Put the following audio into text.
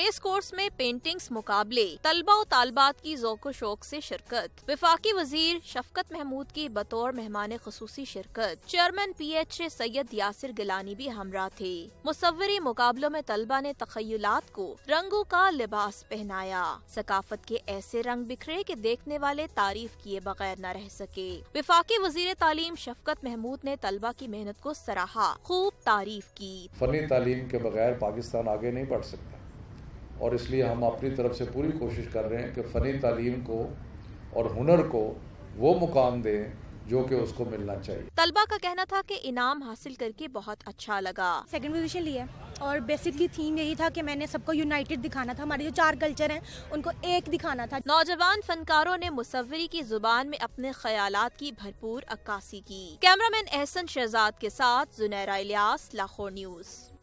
Race course में paintings मुकाबले, तलबा और तालबात की ज़ौक़ शौक से शिरकत। वफाकी वजीर शफकत महमूद की बतौर मेहमान खुसूसी शिरकत। चेयरमैन PH सैयद यासिर गिलानी भी हमरा थे। मुसव्वरी मुकाबलों में तलबा ने तखय्युलात को रंगों का लिबास पहनाया। सकाफत के ऐसे रंग बिखरे कि देखने वाले तारीफ किए बगैर न रह सके। वफाकी वजीर तालीम शफकत महमूद ने तलबा की मेहनत को सराहा, खूब तारीफ की। फनी तालीम के बगैर पाकिस्तान आगे नहीं बढ़ सकता और इसलिए हम अपनी तरफ से पूरी कोशिश कर रहे हैं कि फनी तालीम को और हुनर को वो मुकाम दें जो कि उसको मिलना चाहिए। तलबा का कहना था कि इनाम हासिल करके बहुत अच्छा लगा। सेकंड पोजीशन लिया और बेसिकली थीम यही था कि मैंने सबको यूनाइटेड दिखाना था। हमारे जो 4 कल्चर हैं उनको एक दिखाना था। नौजवान फनकारों ने मुसव्वरी की जुबान में अपने ख्यालात की भरपूर अक्कासी की। कैमरामैन एहसन शहजाद के साथ जुनैरा इलियास, लाहौर न्यूज़।